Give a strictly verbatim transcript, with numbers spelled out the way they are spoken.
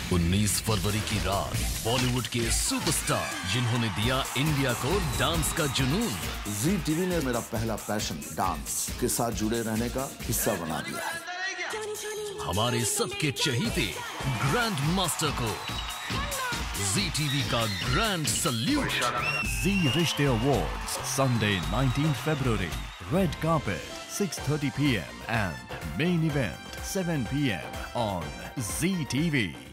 उन्नीस फरवरी की रात बॉलीवुड के सुपरस्टार जिन्होंने दिया इंडिया को डांस का जुनून। जी टीवी ने मेरा पहला पैशन डांस के साथ जुड़े रहने का हिस्सा बना दिया है। हमारे सबके चहीते ग्रैंड मास्टर को जी टीवी का ग्रैंड सल्यूट। जी रिश्ते awards Sunday nineteenth February, red carpet six thirty p m and main event seven p m on Z T V.